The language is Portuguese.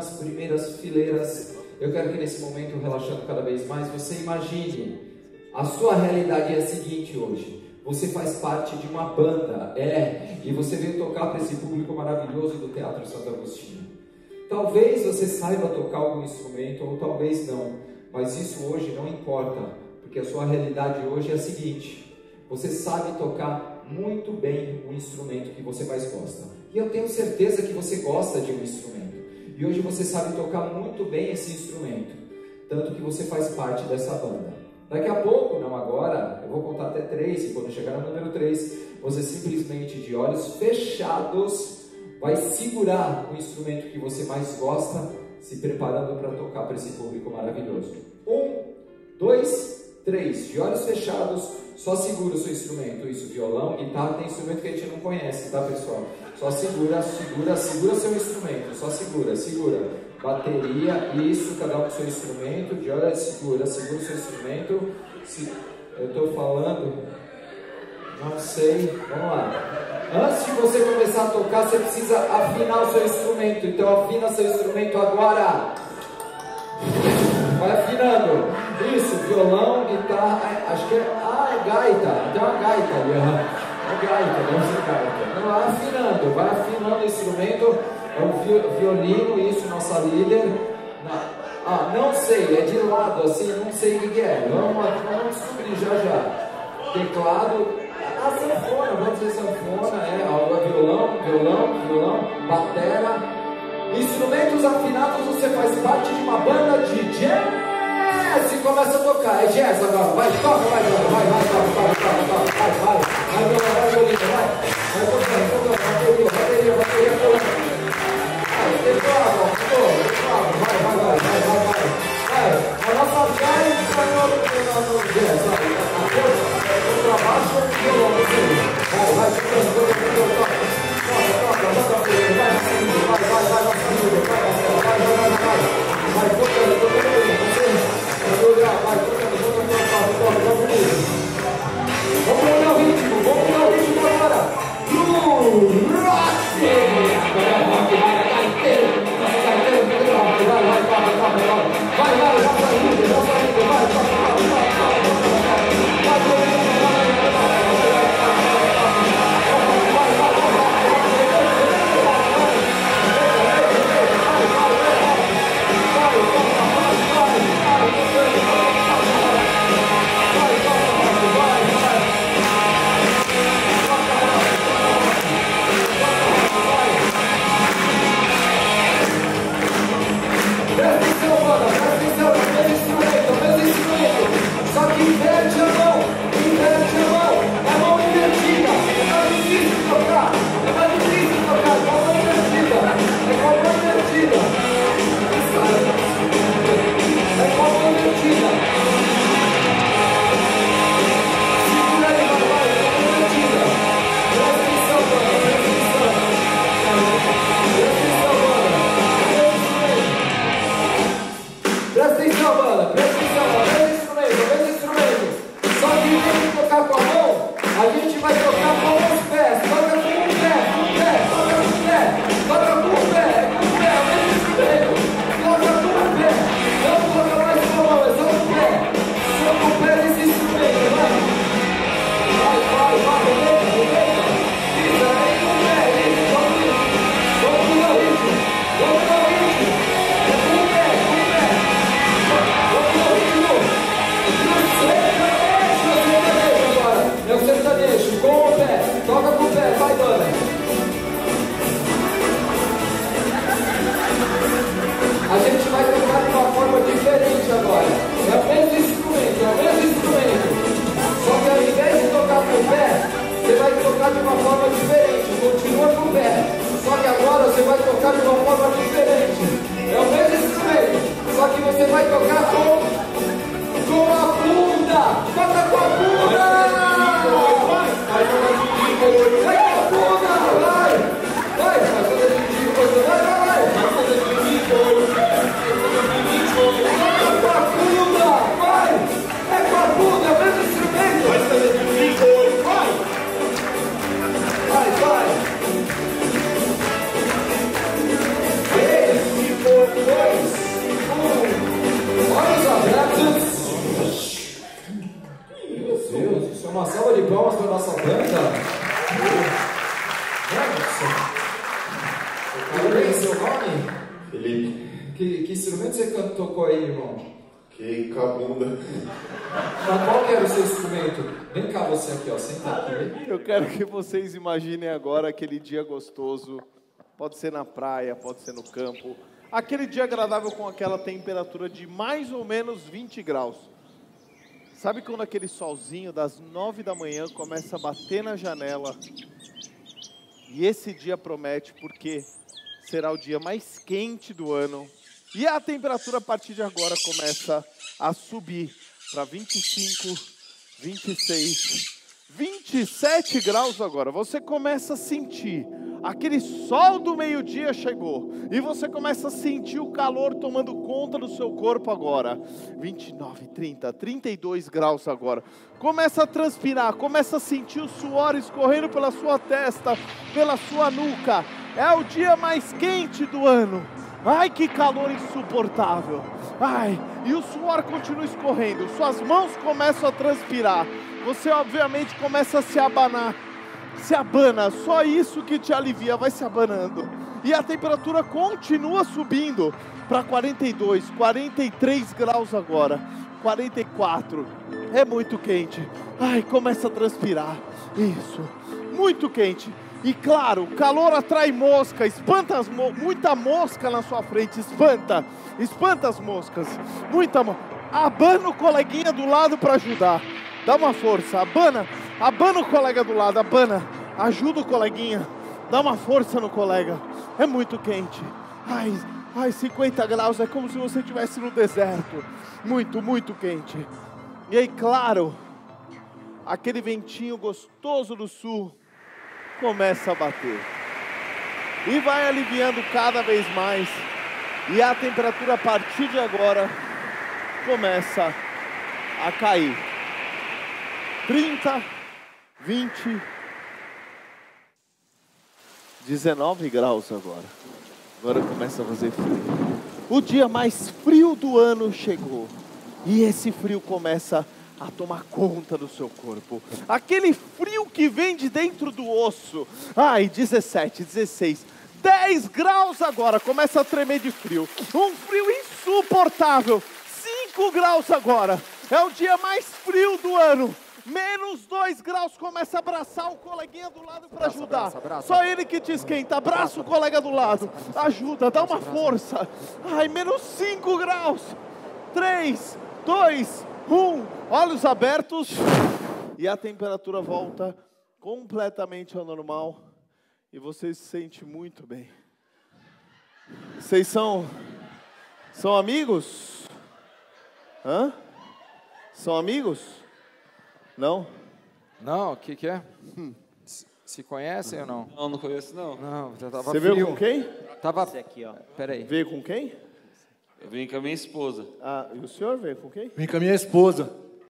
nas primeiras fileiras. Eu quero que nesse momento, relaxando cada vez mais, você imagine, a sua realidade é a seguinte hoje. Você faz parte de uma banda, e você veio tocar para esse público maravilhoso do Teatro Santo Agostinho. Talvez você saiba tocar algum instrumento, ou talvez não, mas isso hoje não importa, porque a sua realidade hoje é a seguinte: você sabe tocar muito bem o instrumento que você mais gosta. E eu tenho certeza que você gosta de um instrumento. E hoje você sabe tocar muito bem esse instrumento, tanto que você faz parte dessa banda. Daqui a pouco, não agora, eu vou contar até 3, e quando chegar no número 3, você simplesmente, de olhos fechados, vai segurar o instrumento que você mais gosta, se preparando para tocar para esse público maravilhoso. 1, 2, 3, de olhos fechados, só segura o seu instrumento. Isso, violão, guitarra, tem instrumento que a gente não conhece, tá, pessoal? Só segura seu instrumento, só segura. Bateria, isso, cada um com seu instrumento, de olhos, segura o seu instrumento. Eu estou falando, não sei, vamos lá. Antes de você começar a tocar, você precisa afinar o seu instrumento, então afina seu instrumento agora. Vai afinando. Isso, violão, guitarra, acho que é gaita. Tem uma gaita ali, é gaita, deve ser gaita. Então vai afinando o instrumento. É o violino, isso, nossa líder. Não sei, é de lado, assim, não sei o que é. Vamos descobrir já. Teclado, sanfona, vamos dizer sanfona, violão, batera. Instrumentos afinados, você faz parte de uma banda de jazz e começa a tocar. É jazz agora, vai, toca, vai, a nossa jazz está no jazz, para baixo, violão, vai, tocou aí, irmão? Que cabunda. Mas qual que era o seu instrumento? Vem cá você aqui, ó, senta aqui. Eu quero que vocês imaginem agora aquele dia gostoso. Pode ser na praia, pode ser no campo. Aquele dia agradável com aquela temperatura de mais ou menos 20 graus. Sabe quando aquele solzinho das 9 da manhã começa a bater na janela? E esse dia promete porque será o dia mais quente do ano. E a temperatura a partir de agora começa a subir para 25, 26, 27 graus agora. Você começa a sentir, aquele sol do meio-dia chegou. E você começa a sentir o calor tomando conta do seu corpo agora. 29, 30, 32 graus agora. Começa a transpirar, começa a sentir o suor escorrendo pela sua testa, pela sua nuca. É o dia mais quente do ano. Ai, que calor insuportável. Ai, e o suor continua escorrendo. Suas mãos começam a transpirar. Você, obviamente, começa a se abanar. Se abana, só isso que te alivia, vai se abanando. E a temperatura continua subindo para 42, 43 graus agora. 44. É muito quente. Ai, começa a transpirar. Isso. Muito quente. E claro, o calor atrai mosca, espanta muita mosca na sua frente, espanta as moscas, muita mosca. Abana o coleguinha do lado para ajudar, dá uma força, abana o colega do lado, ajuda o coleguinha, dá uma força no colega, é muito quente. Ai, 50 graus, é como se você estivesse no deserto, muito quente. E aí, claro, aquele ventinho gostoso do sul começa a bater e vai aliviando cada vez mais, e a temperatura a partir de agora começa a cair. 30, 20, 19 graus agora começa a fazer frio. O dia mais frio do ano chegou, e esse frio começa a tomar conta do seu corpo. Aquele frio que vem de dentro do osso. Ai, 17, 16, 10 graus agora. Começa a tremer de frio. Um frio insuportável. 5 graus agora. É o dia mais frio do ano. Menos 2 graus. Começa a abraçar o coleguinha do lado para ajudar. Abraça. Só ele que te esquenta. Abraça o colega do lado. Ajuda, dá uma força. Ai, menos 5 graus. 3, 2, 1, olhos abertos, e a temperatura volta completamente ao normal, e você se sente muito bem. Vocês são amigos? Hã? São amigos? Não? Não, o que é? Se conhecem ou não? Não conheço não. Não, já tava Você frio. veio com quem? Tava... Esse aqui, ó. Peraí. Veio com quem? Eu vim com a minha esposa. Ah, e o senhor veio com quem? Vim com a minha esposa.